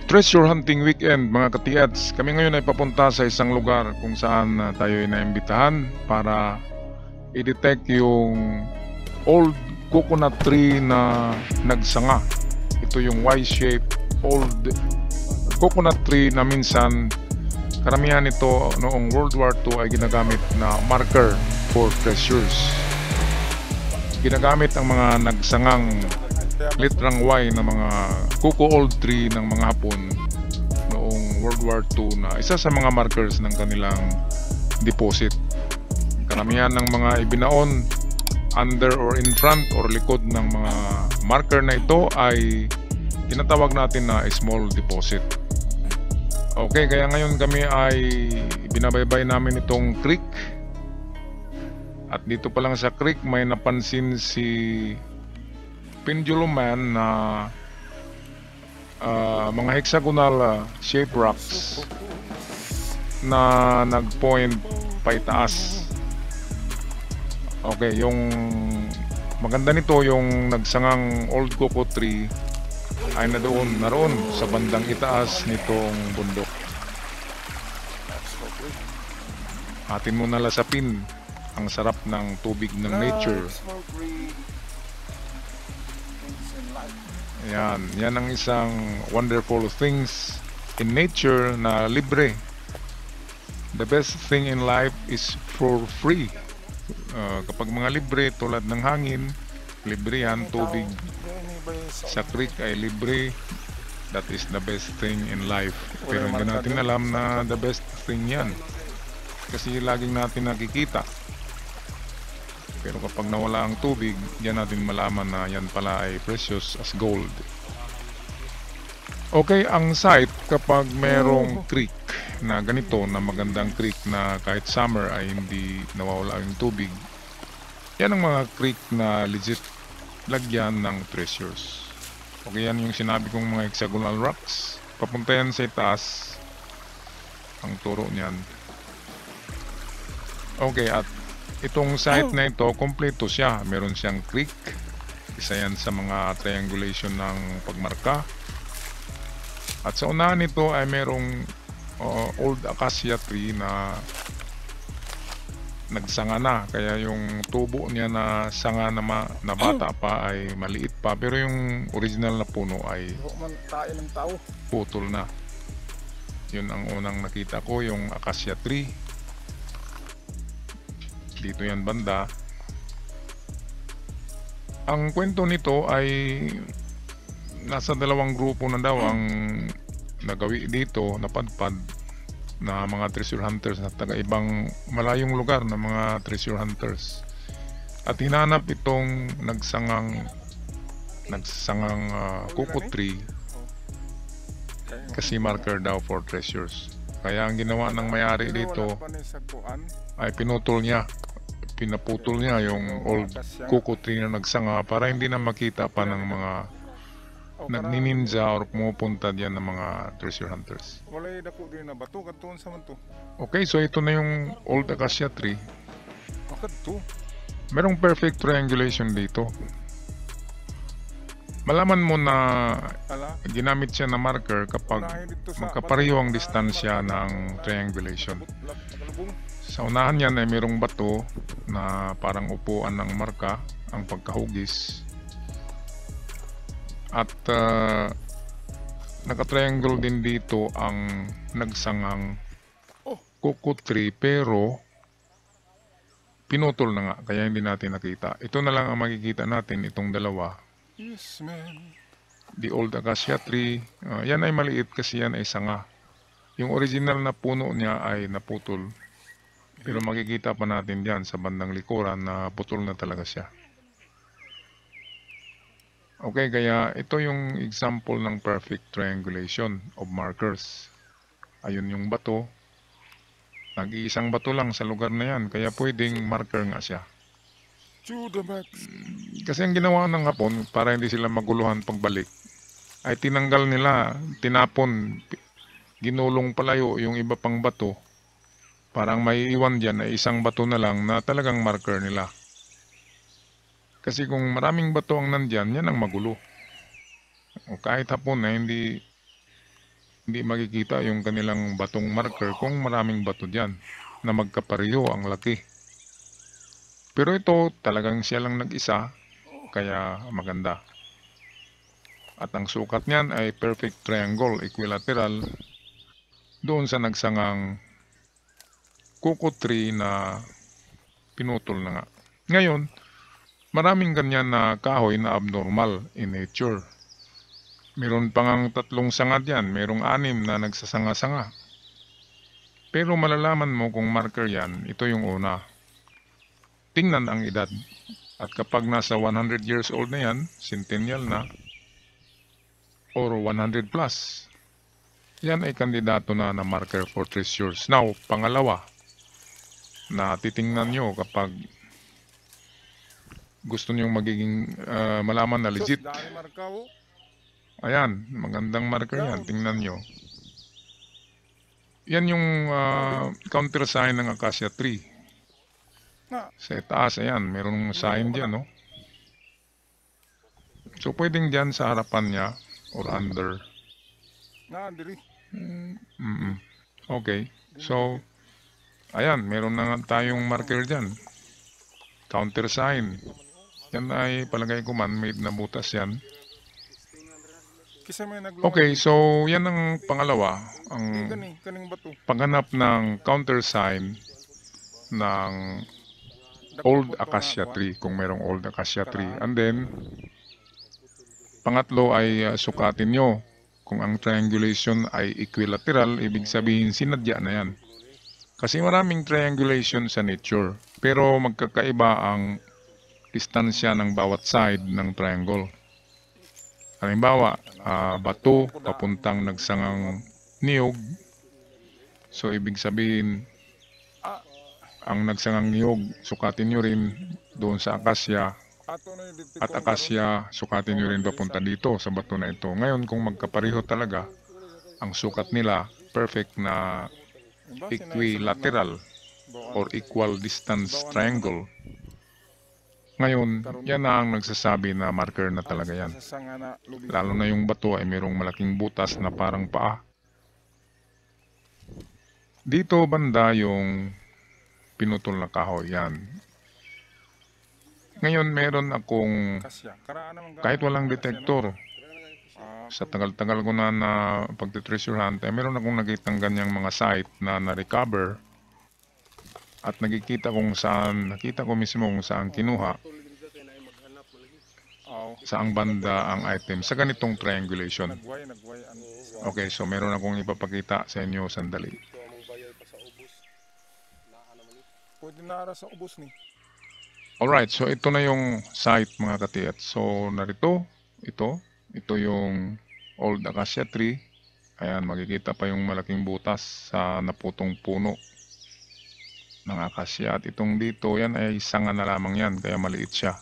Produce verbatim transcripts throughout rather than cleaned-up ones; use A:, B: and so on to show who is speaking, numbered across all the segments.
A: Treasure hunting weekend mga katiads. Kami ngayon ay papunta sa isang lugar kung saan uh, tayo ay naimbitahan para i-detect yung old coconut tree na nagsanga. Ito yung Y-shaped old coconut tree na minsan karamihan ito noong World War Two ay ginagamit na marker for treasures. Ginagamit ang mga nagsangang litrang Y na mga kuko old tree ng mga Hapon noong World War Two na isa sa mga markers ng kanilang deposit. Karamihan ng mga ibinaon under or in front or likod ng mga marker na ito ay tinatawag natin na small deposit. Okay, kaya ngayon kami ay binabaybay namin itong creek. At dito pa lang sa creek may napansin si Pendulum Man na uh, mga hexagonal uh, shaped rocks na nag-point paitaas. Okay, yung maganda nito yung nagsangang old coco tree ay na doon, naroon sa bandang itaas nitong bundok. Atin mo nalasapin ang sarap ng tubig ng nature. Yan, yan ang isang wonderful things in nature na libre. The best thing in life is for free. Uh, kapag mga libre tulad ng hangin, libre yan, tubig sa creek ay libre. That is the best thing in life. Pero hindi natin alam na the best thing yan. Kasi laging natin nakikita. Pero kapag nawala ang tubig, yan natin malaman na yan pala ay precious as gold. Okay, ang site kapag merong creek na ganito, na magandang creek na kahit summer ay hindi nawawala yung tubig, yan ang mga creek na legit lagyan ng treasures. Okay, yan yung sinabi kong mga hexagonal rocks. Papunta yan sa itaas ang turo niyan. Okay, at itong site na ito, kompleto siya. Meron siyang creek. Isa yan sa mga triangulation ng pagmarka. At sa unahan nito ay merong uh, old acacia tree na nagsanga na. Kaya yung tubo niya na sanga na, ma, na bata pa ay maliit pa. Pero yung original na puno ay putol na. Yun ang unang nakita ko, yung acacia tree. Dito yan banda. Ang kwento nito ay nasa dalawang grupo na daw ang nagawi dito, napadpad na mga treasure hunters na taga ibang malayong lugar na mga treasure hunters. At hinanap itong nagsangang nagsangang uh, coco tree kasi marker daw for treasures. Kaya ang ginawa ng may-ari dito ay pinutol niya pinaputol niya yung old coco tree na nagsanga para hindi na makita pa ng mga nagnininja or pumupunta diyan ng mga treasure hunters. Okay, so ito na yung old acacia tree. Merong perfect triangulation dito. Malaman mo na ginamit siya na marker kapag magkapareho ang distansya ng triangulation. Sa unahan yan ay mayroong bato na parang upuan ng marka, ang pagkahugis. At uh, nakatriangle din dito ang nagsangang coco tree pero pinutol na nga kaya hindi natin nakita. Ito na lang ang makikita natin, itong dalawa. Yes, man. The old acacia tree, uh, yan ay maliit kasi yan ay sanga. Yung original na puno niya ay naputol. Pero makikita pa natin diyan sa bandang likuran na putol na talaga siya. Okay, kaya ito yung example ng perfect triangulation of markers. Ayun yung bato. Nag-iisang bato lang sa lugar na yan, kaya pwedeng marker nga siya. Kasi ang ginawa ng Hapon, para hindi sila maguluhan pagbalik, ay tinanggal nila, tinapon, ginulong palayo yung iba pang bato. Parang may iwan dyan ay isang bato na lang na talagang marker nila. Kasi kung maraming bato ang nandyan, yan ang magulo. O kahit Hapon na hindi hindi makikita yung kanilang batong marker kung maraming bato dyan na magkapareho ang laki. Pero ito talagang siya lang nag-isa, kaya maganda. At ang sukat niyan ay perfect triangle equilateral doon sa nagsangang coco tree na pinutol na nga. Ngayon, maraming ganyan na kahoy na abnormal in nature. Meron pa ngang tatlong sanga dyan, merong anim na nagsasanga-sanga. Pero malalaman mo kung marker yan, ito yung una. Tingnan ang edad. At kapag nasa one hundred years old na yan, centennial na, or one hundred plus, yan ay kandidato na na marker for treasures. Now, pangalawa, na titingnan nyo kapag gusto nyo magiging uh, malaman na legit. Ayan, magandang marker yan. Tingnan nyo. Yan yung uh, counter sign ng acacia tree. Sa itaas, ayan, merong sign dyan, no? So, pwedeng dyan sa harapan niya or under. Mm -mm. Okay. So, ayan, meron na nga tayong marker dyan. Counter sign. Yan ay palagay ko man-made na butas yan. Okay, so yan ang pangalawa. Ang paghanap ng counter sign ng old acacia tree, kung merong old acacia tree. And then, pangatlo ay uh, sukatin nyo. Kung ang triangulation ay equilateral, ibig sabihin sinadya na yan. Kasi maraming triangulation sa nature, pero magkakaiba ang distansya ng bawat side ng triangle. Halimbawa, uh, bato papuntang nagsangang niyog. So, ibig sabihin, ang nagsangang niyog, sukatin nyo rin doon sa acacia. At acacia, sukatin nyo rin papunta dito sa bato na ito. Ngayon, kung magkapareho talaga, ang sukat nila, perfect na equilateral or equal distance triangle. Ngayon, yan na ang nagsasabi na marker na talaga yan. Lalo na yung bato ay mayroong malaking butas na parang paa. Dito banda yung pinutol na kahoy, yan. Ngayon, meron akong, kahit walang detector, sa tagal-tagal ko na na pagtitreasure hunt, eh, meron akong nakitang ganyang mga site na na-recover. At nakikita kung saan, nakita ko mismo kung saan kinuha, saang banda ang item sa ganitong triangulation. Okay, so meron akong ipapakita sa inyo sandali. Alright, so ito na yung site mga katiyat. So narito, ito, ito yung old acacia tree. Ayan, makikita pa yung malaking butas sa naputong puno ng acacia. At itong dito, yan ay sanga na lamang yan, kaya maliit siya.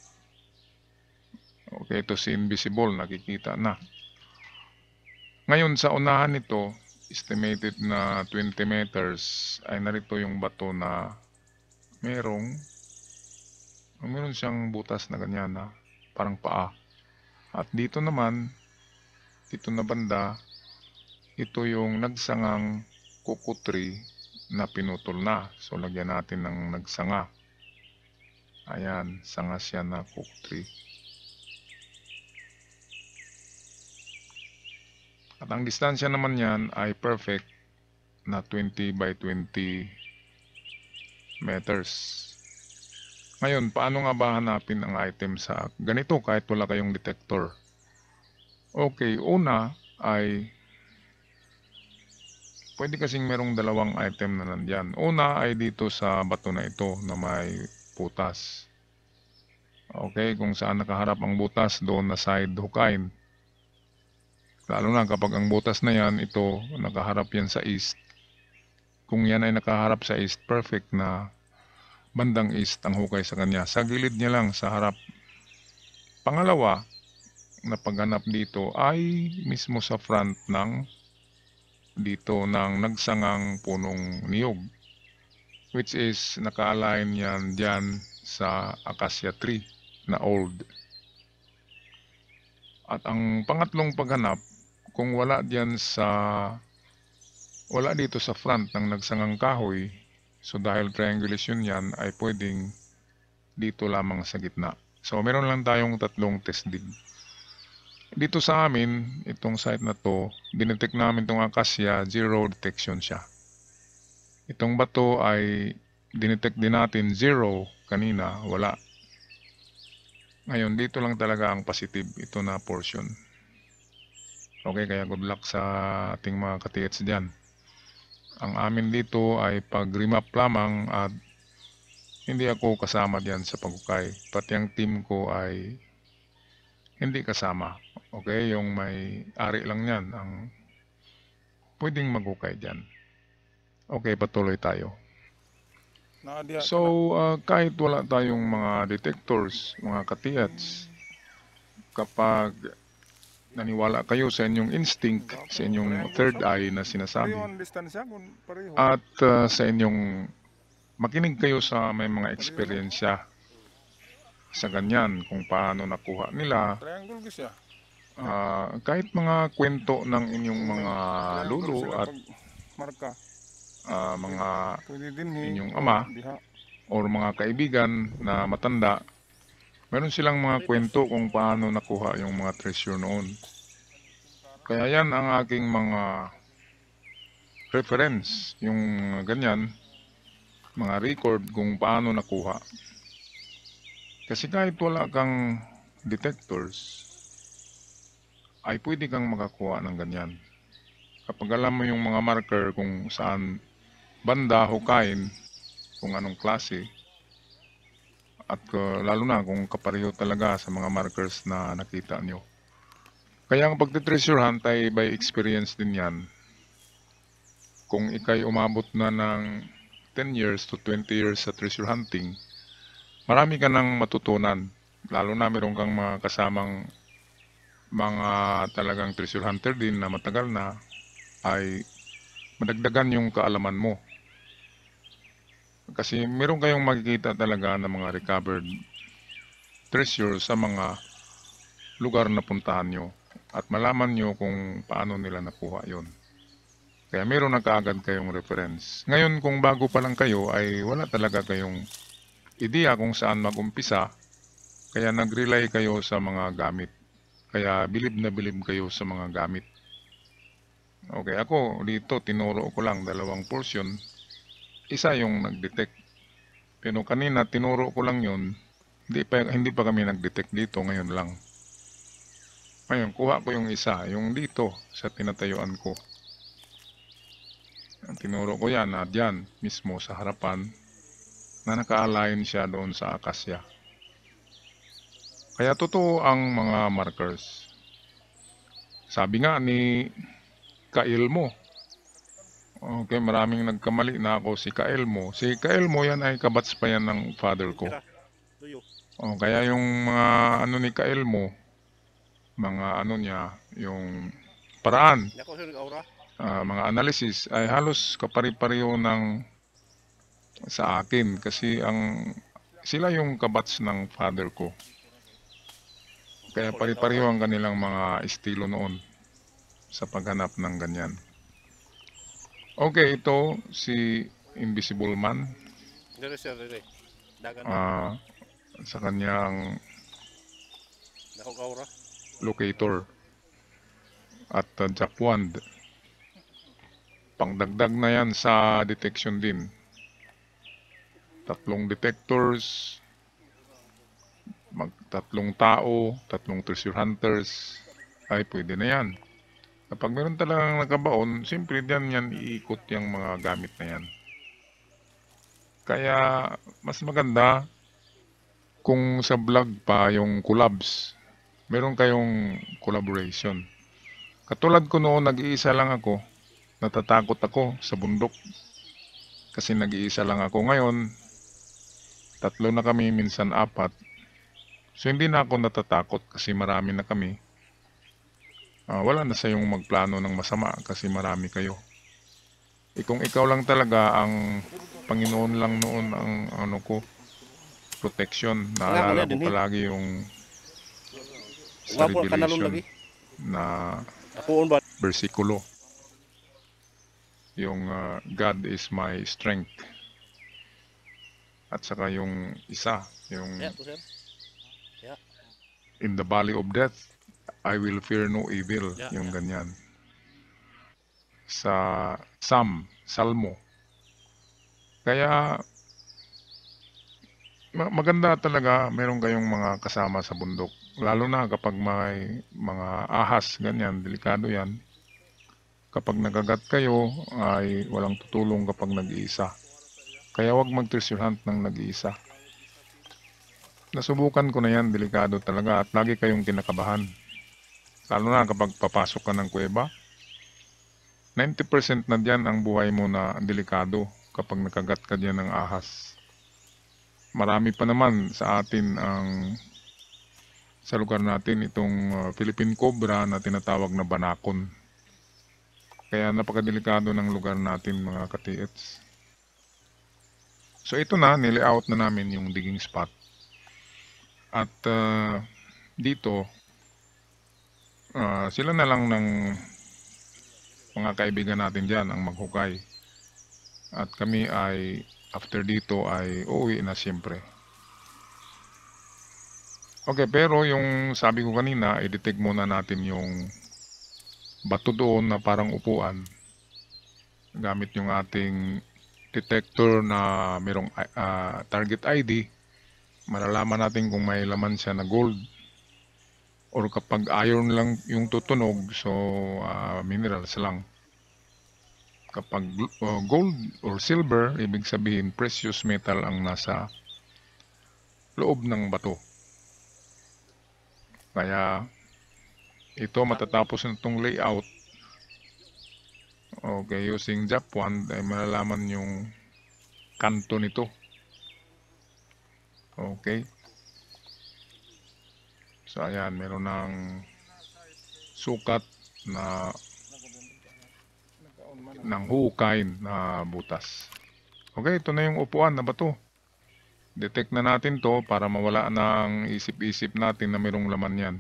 A: Okay, ito si invisible, nakikita na. Ngayon, sa unahan nito, estimated na twenty meters, ay narito yung bato na merong, meron siyang butas na ganyan na parang paa. At dito naman, dito na banda, ito yung nagsangang coco tree na pinutol na. So, lagyan natin ng nagsanga. Ayan, sanga siya na coco tree. At ang distansya naman yan ay perfect na twenty by twenty meters. Ngayon, paano nga ba hanapin ang item sa ganito kahit wala kayong detector? Okay, una ay pwede kasing merong dalawang item na nandyan. Una ay dito sa bato na ito na may butas. Okay, kung saan nakaharap ang butas, doon na side hukain. Lalo na kapag ang butas na yan, ito, nakaharap yan sa east. Kung yan ay nakaharap sa east, perfect na bandang east ang hukay sa kanya. Sa gilid niya lang, sa harap. Pangalawa, na paghanap dito ay mismo sa front ng dito ng nagsangang punong niyog. Which is, naka-align yan dyan sa acacia tree na old. At ang pangatlong paghanap, kung wala diyan sa wala dito sa front ng nagsangang kahoy, so dahil triangulation yan ay pwedeng dito lamang sa gitna. So meron lang tayong tatlong test dig. Dito sa amin, itong site na to, dinetect namin itong acacia, zero detection siya. Itong bato ay dinetect din natin zero kanina, wala. Ngayon, dito lang talaga ang positive, ito na portion. Okay, kaya good luck sa ating mga ka-T H dyan. Ang amin dito ay pag-remap lamang at hindi ako kasama diyan sa pagukay. Pati ang team ko ay hindi kasama. Okay, yung may ari lang yan ang pwedeng magukay dyan. Okay, patuloy tayo. So, uh, kahit wala tayong mga detectors, mga ka-T H, kapag naniwala kayo sa inyong instinct, sa inyong third eye na sinasabi, at uh, sa inyong makinig kayo sa may mga eksperyensya sa ganyan, kung paano nakuha nila, uh, kahit mga kwento ng inyong mga lolo at uh, mga inyong ama or mga kaibigan na matanda, meron silang mga kwento kung paano nakuha yung mga treasure noon. Kaya yan ang aking mga reference, yung ganyan, mga record kung paano nakuha. Kasi kahit wala kang detectors, ay pwede kang makakuha ng ganyan. Kapag alam mo yung mga marker kung saan banda hukayin, kung anong klase, at uh, lalo na kung kapareho talaga sa mga markers na nakita nyo. Kaya ang pagtitreasure hunt ay by experience din yan. Kung ikay umabot na ng ten years to twenty years sa treasure hunting, marami ka nang matutunan. Lalo na meron kang mga kasamang mga talagang treasure hunter din na matagal na, ay madagdagan yung kaalaman mo. Kasi meron kayong makikita talaga ng mga recovered treasure sa mga lugar na puntahan nyo. At malaman nyo kung paano nila nakuha yon. Kaya meron na kaagad kayong reference. Ngayon, kung bago pa lang kayo, ay wala talaga kayong ideya kung saan mag-umpisa. Kaya nag-rely kayo sa mga gamit. Kaya bilib na bilib kayo sa mga gamit. Okay, ako dito tinuro ko lang dalawang portion. Isa yung nag-detect. Pero kanina tinuro ko lang yun. Hindi pa, hindi pa kami nag-detect dito, ngayon lang. Ngayon, kuha ko yung isa, yung dito sa tinatayuan ko. Tinuro ko yan na dyan mismo sa harapan na naka-align siya doon sa acacia. Kaya totoo ang mga markers. Sabi nga ni Kailmo, okay, maraming nagkamali na ako si Kailmo. Si Kailmo yan ay kabats pa yan ng father ko. O, kaya yung mga ano ni Kailmo, mga ano niya, yung paraan, uh, mga analysis ay halos kapari-pareho ng sa akin kasi ang sila yung kabats ng father ko. Kaya pari-pareho ang kanilang mga estilo noon sa paghanap ng ganyan. Okay, ito si Invisible Man. Uh, sa kanyang locator at uh, Japwand. Pangdagdag na yan sa detection din. Tatlong detectors, magtatlong tao, tatlong treasure hunters, ay pwede na yan. Kapag meron talagang nakabaon, siyempre diyan yan iikot yung mga gamit na yan. Kaya mas maganda kung sa vlog pa yung collabs, meron kayong collaboration. Katulad ko noon, nag-iisa lang ako, natatakot ako sa bundok. Kasi nag-iisa lang ako ngayon, tatlo na kami, minsan apat. So hindi na ako natatakot kasi marami na kami. Uh, wala na sa yung magplano ng masama kasi marami kayo. E kung ikaw lang talaga, ang Panginoon lang noon ang ano ko, protection. Naalala ko palagi yung sa Revelation na bersikulo. Yung uh, God is my strength. At saka yung isa, yung
B: Yeah, to sir. Yeah.
A: in the valley of death, I will fear no evil.
B: Yeah,
A: Yung
B: yeah.
A: ganyan. Sa Psalm, Salmo. Kaya ma- maganda talaga meron kayong mga kasama sa bundok. Lalo na kapag may mga ahas, ganyan, delikado yan. Kapag nagagat kayo, ay walang tutulong kapag nag-iisa. Kaya wag mag-treasure hunt ng nag-iisa. Nasubukan ko na yan, delikado talaga at lagi kayong kinakabahan. Lalo na kapag papasok ka ng kuweba, ninety percent na diyan ang buhay mo na delikado kapag nakagat ka diyan ng ahas. Marami pa naman sa atin ang sa lugar natin itong uh, Philippine Cobra na tinatawag na banakon. Kaya napakadelikado ng lugar natin mga katiits. So ito na, nilayout na namin yung digging spot. At uh, dito, uh, sila na lang ng mga kaibigan natin dyan ang maghukay. At kami ay, after dito ay uuwi na siyempre. Okay, pero yung sabi ko kanina, i-detect muna natin yung bato doon na parang upuan. Gamit yung ating detector na mayroong uh, target I D, malalaman natin kung may laman siya na gold or kapag iron lang yung tutunog, so uh, minerals lang. Kapag uh, gold or silver, ibig sabihin precious metal ang nasa loob ng bato. Kaya ito matatapos na itong layout. Okay, using Jap one, ay malalaman yung kanto nito. Okay. So ayan, meron ng sukat na ng hukay na butas. Okay, ito na yung upuan na bato. Detect na natin to para mawala ng isip-isip natin na mayroong laman yan.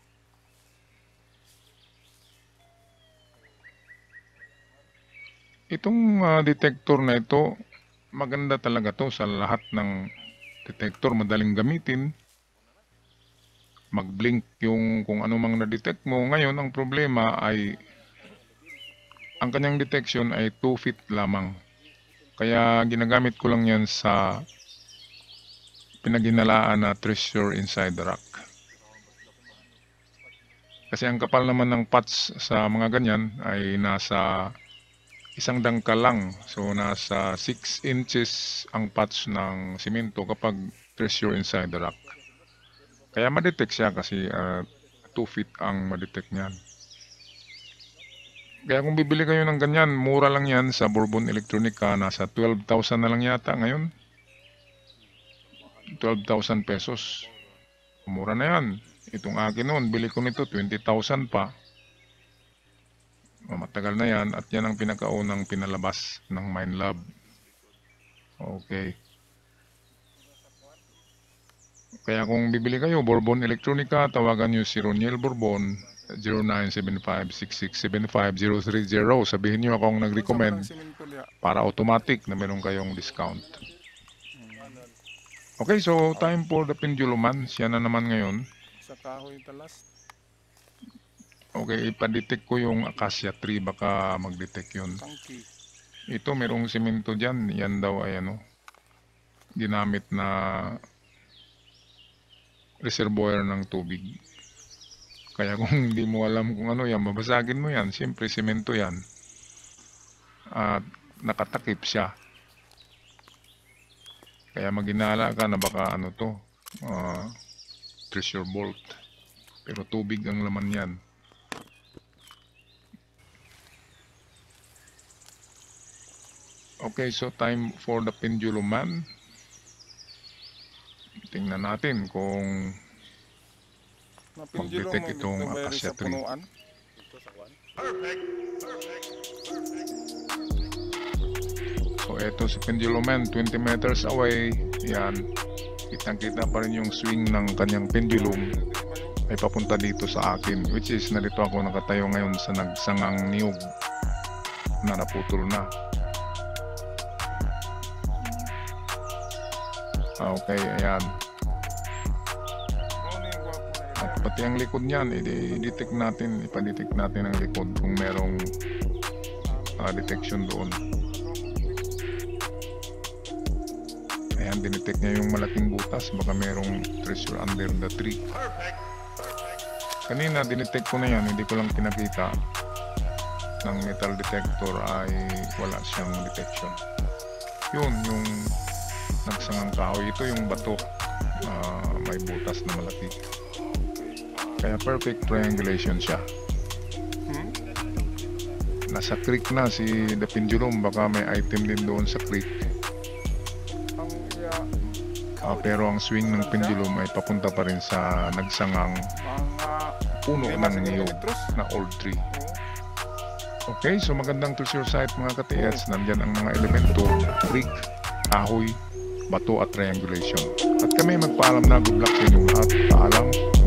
A: Itong uh, detector na ito, maganda talaga to sa lahat ng detector. Madaling gamitin. Mag-blink yung kung ano mang na-detect mo. Ngayon, ang problema ay ang kanyang detection ay two feet lamang. Kaya ginagamit ko lang yan sa pinaginalaan na treasure inside the rock. Kasi ang kapal naman ng patch sa mga ganyan ay nasa isang dangkal lang. So nasa six inches ang patch ng simento kapag treasure inside the rock. Kaya ma-detect siya kasi uh, two feet ang ma-detect niyan. Kaya kung bibili kayo ng ganyan, mura lang yan sa Bourbon Electronica. Nasa twelve thousand na lang yata ngayon. twelve thousand pesos. Mura na yan. Itong akin noon, bili ko nito twenty thousand pa. Matagal na yan at yan ang pinakaunang pinalabas ng Minelab. Okay. Kaya kung bibili kayo, Bourbon Electronica, tawagan nyo si Roniel Bourbon, zero nine seven five, six six seven five, zero three zero. Sabihin nyo ako ang nag-recommend para automatic na meron kayong discount. Okay, so time for the pendulum man. Siya na naman ngayon.
C: Sa kahoy talas.
A: Okay, ipa-detect ko yung acacia tree. Baka mag-detect yun.
C: Tangki.
A: Ito, merong simento dyan. Yan daw ay ano, ginamit na reservoir ng tubig. Kaya kung hindi mo alam kung ano yan, mabasagin mo yan. Siyempre, simento yan. At nakatakip siya. Kaya maginala ka na baka ano to, uh, treasure bolt. Pero tubig ang laman yan. Okay, so time for the pendulum man. Tingnan natin kung mag-detect itong acacia tree. So eto si pendulum man, twenty meters away. Yan. Kitang-kita pa rin yung swing ng kanyang pendulum. ay papunta dito sa akin, which is narito ako nakatayo ngayon sa nagsangang niyog na naputol na. Okay, ayan.
C: Ano yung gwapo na ito?
A: At pati ang likod niyan, i-detect natin, ipa-detect natin ang likod kung merong ah, detection doon. Ayan, dinetect niya yung malaking butas, baka merong treasure under the tree. Kanina, dinetect ko na yan, hindi ko lang pinakita ng metal detector ay wala siyang detection. Yun, yung nagsangang kahoy, ito yung bato na may butas na malaki. Kaya perfect triangulation siya.
C: Hmm?
A: Nasa creek na si The Pendulum, baka may item din doon sa creek.
C: Ang iya,
A: Ah, pero ang swing ng pendulum ay papunta pa rin sa nagsangang
C: mga
A: puno
C: lima
A: ng niyog
C: centimeters.
A: na old tree.
C: Oo.
A: Okay, so magandang treasure site mga ka-T S. Nandyan ang mga elemento, creek, kahoy, bato at triangulation. At kami magpaalam na. Good luck sa inyong lahat. Paalam.